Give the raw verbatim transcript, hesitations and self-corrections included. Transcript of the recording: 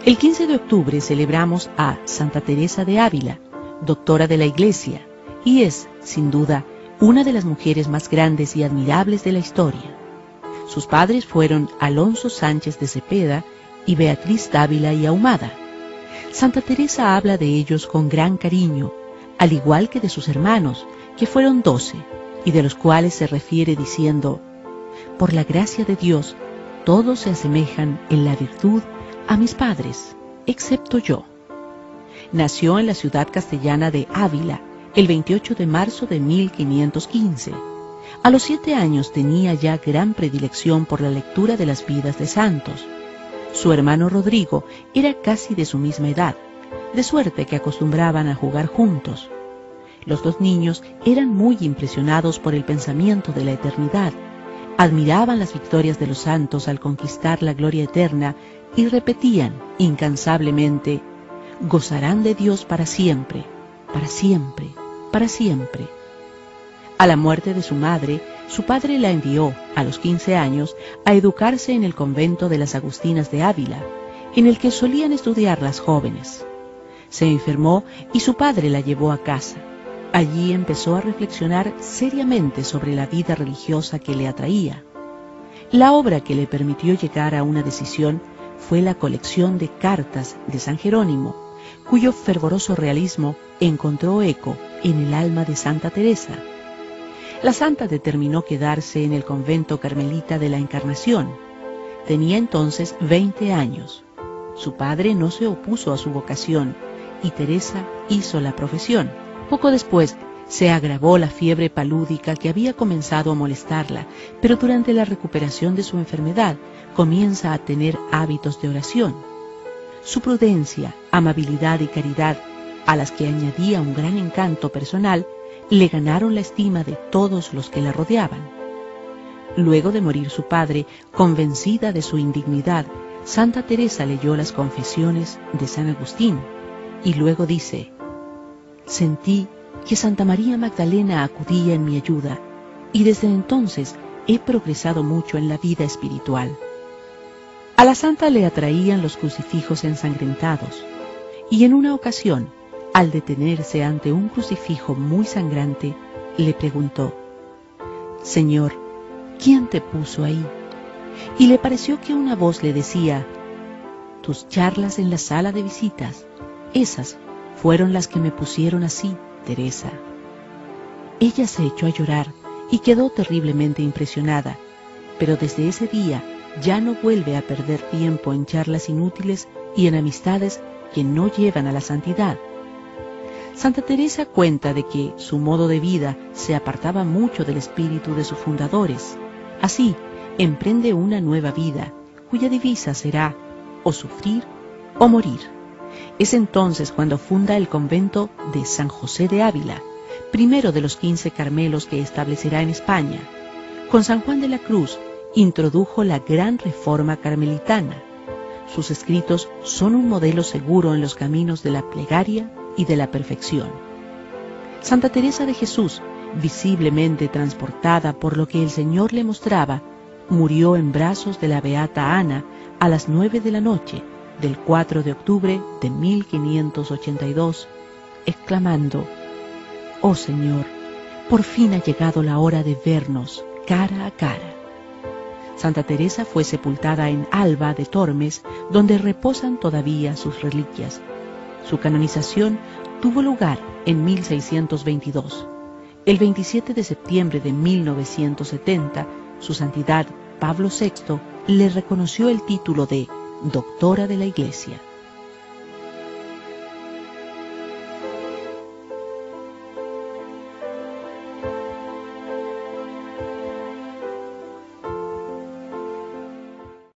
El quince de octubre celebramos a Santa Teresa de Ávila, doctora de la Iglesia, y es, sin duda, una de las mujeres más grandes y admirables de la historia. Sus padres fueron Alonso Sánchez de Cepeda y Beatriz Dávila y Ahumada. Santa Teresa habla de ellos con gran cariño, al igual que de sus hermanos, que fueron doce, y de los cuales se refiere diciendo: por la gracia de Dios, todos se asemejan en la virtud a mis padres, excepto yo. Nació en la ciudad castellana de Ávila el veintiocho de marzo de mil quinientos quince. A los siete años tenía ya gran predilección por la lectura de las vidas de santos. Su hermano Rodrigo era casi de su misma edad, de suerte que acostumbraban a jugar juntos. Los dos niños eran muy impresionados por el pensamiento de la eternidad, admiraban las victorias de los santos al conquistar la gloria eterna y repetían incansablemente: gozarán de Dios para siempre, para siempre, para siempre. A la muerte de su madre, su padre la envió, a los quince años, a educarse en el convento de las Agustinas de Ávila, en el que solían estudiar las jóvenes. Se enfermó y su padre la llevó a casa. Allí empezó a reflexionar seriamente sobre la vida religiosa que le atraía. La obra que le permitió llegar a una decisión fue la colección de cartas de San Jerónimo, cuyo fervoroso realismo encontró eco en el alma de Santa Teresa. La santa determinó quedarse en el convento carmelita de la Encarnación. Tenía entonces veinte años. Su padre no se opuso a su vocación y Teresa hizo la profesión. Poco después se agravó la fiebre palúdica que había comenzado a molestarla, pero durante la recuperación de su enfermedad comienza a tener hábitos de oración. Su prudencia, amabilidad y caridad, a las que añadía un gran encanto personal, le ganaron la estima de todos los que la rodeaban. Luego de morir su padre, convencida de su indignidad, Santa Teresa leyó las confesiones de San Agustín y luego dice: sentí que Santa María Magdalena acudía en mi ayuda y desde entonces he progresado mucho en la vida espiritual. A la santa le atraían los crucifijos ensangrentados y en una ocasión, al detenerse ante un crucifijo muy sangrante, le preguntó: Señor, ¿quién te puso ahí? Y le pareció que una voz le decía: tus charlas en la sala de visitas, esas fueron las que me pusieron así, Teresa. Ella se echó a llorar y quedó terriblemente impresionada, pero desde ese día ya no vuelve a perder tiempo en charlas inútiles y en amistades que no llevan a la santidad. Santa Teresa cuenta de que su modo de vida se apartaba mucho del espíritu de sus fundadores. Así, emprende una nueva vida, cuya divisa será o sufrir o morir. Es entonces cuando funda el convento de San José de Ávila, primero de los quince Carmelos que establecerá en España. Con San Juan de la Cruz introdujo la gran reforma carmelitana. Sus escritos son un modelo seguro en los caminos de la plegaria y de la perfección. Santa Teresa de Jesús, visiblemente transportada por lo que el Señor le mostraba, murió en brazos de la beata Ana a las nueve de la noche del cuatro de octubre de mil quinientos ochenta y dos, exclamando: «Oh Señor, por fin ha llegado la hora de vernos cara a cara». Santa Teresa fue sepultada en Alba de Tormes, donde reposan todavía sus reliquias. Su canonización tuvo lugar en mil seiscientos veintidós. El veintisiete de septiembre de mil novecientos setenta, su santidad Pablo sexto le reconoció el título de Doctora de la Iglesia.